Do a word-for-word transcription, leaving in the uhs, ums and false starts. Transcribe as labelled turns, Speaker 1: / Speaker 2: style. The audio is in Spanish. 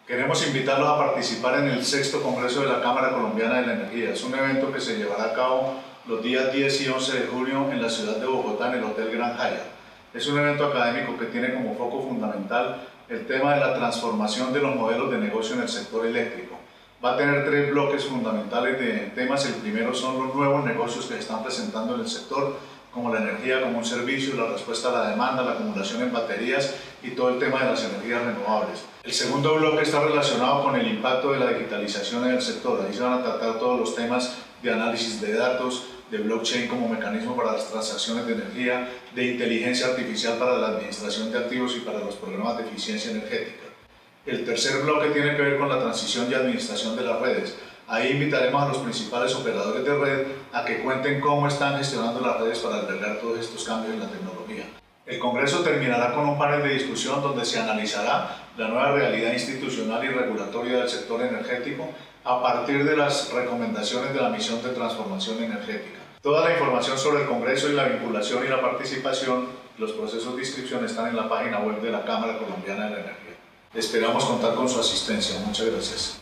Speaker 1: Queremos invitarlos a participar en el sexto Congreso de la Cámara Colombiana de la Energía. Es un evento que se llevará a cabo los días diez y once de junio en la ciudad de Bogotá, en el Hotel Grand Hyatt. Es un evento académico que tiene como foco fundamental el tema de la transformación de los modelos de negocio en el sector eléctrico. Va a tener tres bloques fundamentales de temas. El primero son los nuevos negocios que se están presentando en el sector, como la energía como un servicio, la respuesta a la demanda, la acumulación en baterías y todo el tema de las energías renovables. El segundo bloque está relacionado con el impacto de la digitalización en el sector. Ahí se van a tratar todos los temas de análisis de datos, de blockchain como mecanismo para las transacciones de energía, de inteligencia artificial para la administración de activos y para los programas de eficiencia energética. El tercer bloque tiene que ver con la transición y administración de las redes. Ahí invitaremos a los principales operadores de red a que cuenten cómo están gestionando las redes para albergar todos estos cambios en la tecnología. El Congreso terminará con un panel de discusión donde se analizará la nueva realidad institucional y regulatoria del sector energético a partir de las recomendaciones de la misión de transformación energética. Toda la información sobre el Congreso y la vinculación y la participación, los procesos de inscripción están en la página web de la Cámara Colombiana de la Energía. Esperamos contar con su asistencia. Muchas gracias.